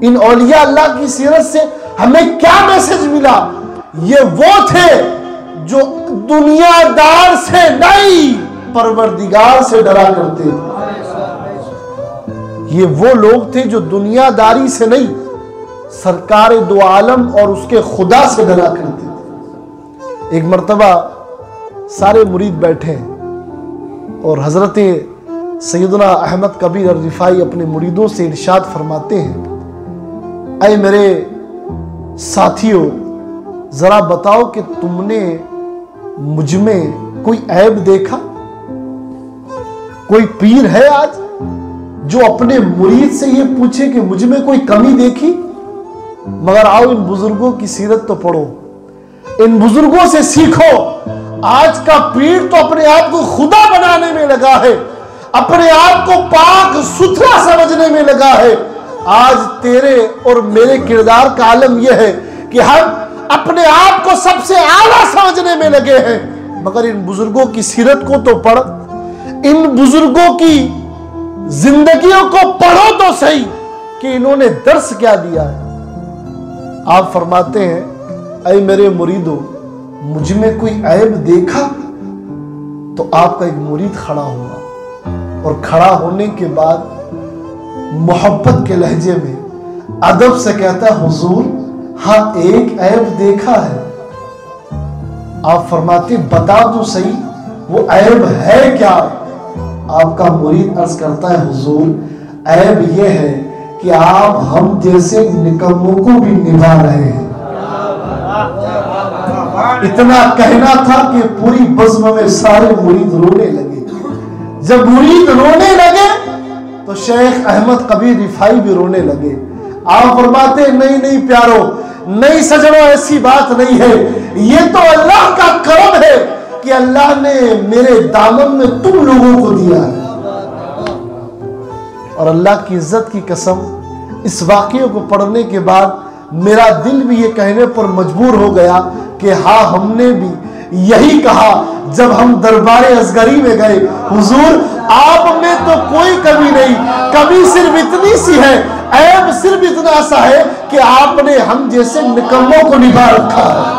इन औलिया अल्लाह की सीरत से हमें क्या मैसेज मिला? ये वो थे जो दुनियादार से नहीं परवरदिगार से डरा करते थे। ये वो लोग थे जो दुनियादारी से नहीं सरकार दो आलम और उसके खुदा से डरा करते थे। एक मर्तबा सारे मुरीद बैठे हैं और हजरत सैयदना अहमद कबीर अर-रिफाई अपने मुरीदों से इरशाद फरमाते हैं, ऐ मेरे साथियों, जरा बताओ कि तुमने मुझ में कोई ऐब देखा? कोई पीर है आज जो अपने मुरीद से ये पूछे कि मुझ में कोई कमी देखी? मगर आओ इन बुजुर्गों की सीरत तो पढ़ो, इन बुजुर्गों से सीखो। आज का पीर तो अपने आप को खुदा बनाने में लगा है, अपने आप को पाक सुथरा समझने में लगा है। आज तेरे और मेरे किरदार का आलम यह है कि हम अपने आप को सबसे आला समझने में लगे हैं। मगर इन बुजुर्गों की सीरत को तो पढ़, इन बुजुर्गों की जिंदगियों को पढ़ो तो सही कि इन्होंने दर्स क्या दिया है। आप फरमाते हैं, ऐ मेरे मुरीदों, मुझ में कोई ऐब देखा? तो आपका एक मुरीद खड़ा हुआ और खड़ा होने के बाद मोहब्बत के लहजे में अदब से कहता है, हुजूर हाँ एक ऐब देखा है। आप फरमाते, बता तो सही वो ऐब है क्या? आपका मुरीद अर्ज करता है, हुजूर ऐब ये है कि आप हम जैसे निकम्मों को भी निभा रहे हैं। इतना कहना था कि पूरी बज़्म में सारे मुरीद रोने लगे। जब मुरीद रोने लगे तो शेख अहमद कबीर रिफाई भी रोने लगे। आप फरमाते, नहीं नहीं प्यारो, नहीं सजनो, ऐसी बात नहीं है। ये तो अल्लाह का करम है कि अल्लाह ने मेरे दामन में तुम लोगों को दिया है। और अल्लाह की इज्जत की कसम, इस वाक़ये को पढ़ने के बाद मेरा दिल भी ये कहने पर मजबूर हो गया कि हाँ, हमने भी यही कहा जब हम दरबारे असगरी में गए, हुजूर आप में तो कोई कमी नहीं, कमी सिर्फ इतनी सी है, ऐब सिर्फ इतना सा है कि आपने हम जैसे निकम्मों को निभा रखा है।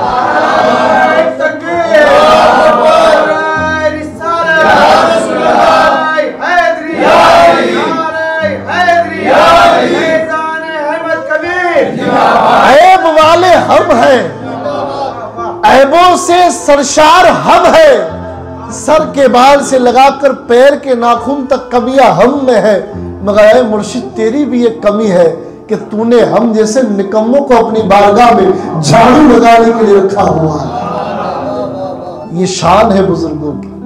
ऐब वाले हम हैं, ऐबों से सरशार हम हैं। सर के बाल से लगाकर पैर के नाखून तक कमियां हम में है। मगर ऐ मुर्शिद, तेरी भी एक कमी है कि तूने हम जैसे निकम्मों को अपनी बारगाह में झाड़ू लगाने के लिए रखा हुआ है। ये शान है बुजुर्गों की।